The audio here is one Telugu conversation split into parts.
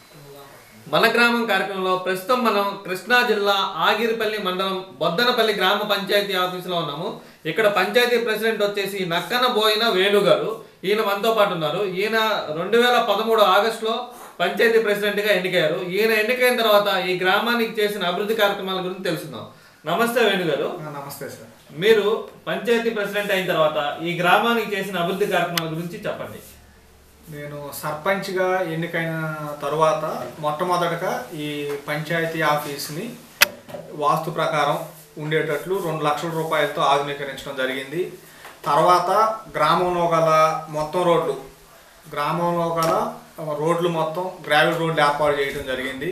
మన గ్రామం కార్యక్రమంలో ప్రస్తుతం మనం కృష్ణా జిల్లా ఆగిరిపల్లి మండలం బొద్దనపల్లి గ్రామ పంచాయతీ ఆఫీసులో ఉన్నాము. ఇక్కడ పంచాయతీ ప్రెసిడెంట్ వచ్చేసి నక్కన బోయిన వేణు గారు. ఈయన మనతో పాటు ఉన్నారు. ఈయన 2013 ఆగస్టులో పంచాయతీ ప్రెసిడెంట్గా ఎన్నికయ్యారు. ఈయన ఎన్నికైన తర్వాత ఈ గ్రామానికి చేసిన అభివృద్ధి కార్యక్రమాల గురించి తెలుసుకుందాం. నమస్తే వేణు గారు. నమస్తే సార్. మీరు పంచాయతీ ప్రెసిడెంట్ అయిన తర్వాత ఈ గ్రామానికి చేసిన అభివృద్ధి కార్యక్రమాల గురించి చెప్పండి. నేను సర్పంచ్గా ఎన్నికైన తరువాత మొట్టమొదటగా ఈ పంచాయతీ ఆఫీస్ని వాస్తు ప్రకారం ఉండేటట్లు 2 లక్షల రూపాయలతో ఆధునీకరించడం జరిగింది. తర్వాత గ్రామంలో గల మొత్తం రోడ్లు మొత్తం గ్రావెల్ రోడ్లు ఏర్పాటు చేయడం జరిగింది.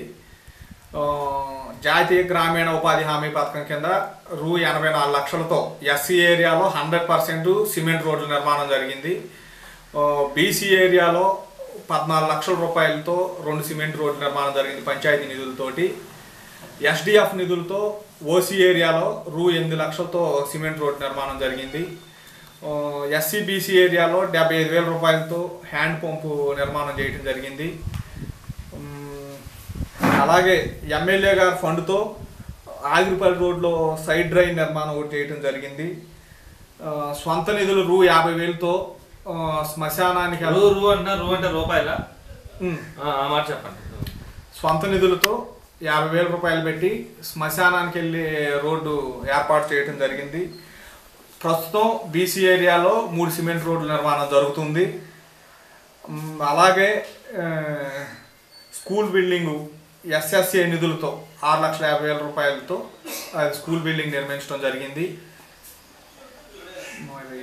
జాతీయ గ్రామీణ ఉపాధి హామీ పథకం కింద రూ. 84 లక్షలతో ఎస్సీ ఏరియాలో 100% సిమెంట్ రోడ్ల నిర్మాణం జరిగింది. బీసీ ఏరియాలో 14 లక్షల రూపాయలతో 2 సిమెంట్ రోడ్ల నిర్మాణం జరిగింది పంచాయతీ నిధులతోటి. ఎస్డిఎఫ్ నిధులతో ఓసీ ఏరియాలో రూ. 8 లక్షలతో సిమెంట్ రోడ్ నిర్మాణం జరిగింది. ఎస్సీ బీసీ ఏరియాలో 75,000 రూపాయలతో హ్యాండ్ పంపు నిర్మాణం చేయడం జరిగింది. అలాగే ఎమ్మెల్యే గారి ఫండ్తో ఆగిరిపల్లి రోడ్లో సైడ్ డ్రైవ్ నిర్మాణం ఒకటి చేయడం జరిగింది. స్వంత నిధులు రూ. 50,000తో శ్మశానానికి అంటే రూపాయల చెప్పండి. స్వంత నిధులతో 50,000 రూపాయలు పెట్టి శ్మశానానికి వెళ్ళే రోడ్డు ఏర్పాటు చేయడం జరిగింది. ప్రస్తుతం బీసీ ఏరియాలో 3 సిమెంట్ రోడ్ల నిర్మాణం జరుగుతుంది. అలాగే స్కూల్ బిల్డింగు ఎస్ఎస్ఏ నిధులతో 6,50,000 రూపాయలతో అది స్కూల్ బిల్డింగ్ నిర్మించడం జరిగింది. మరి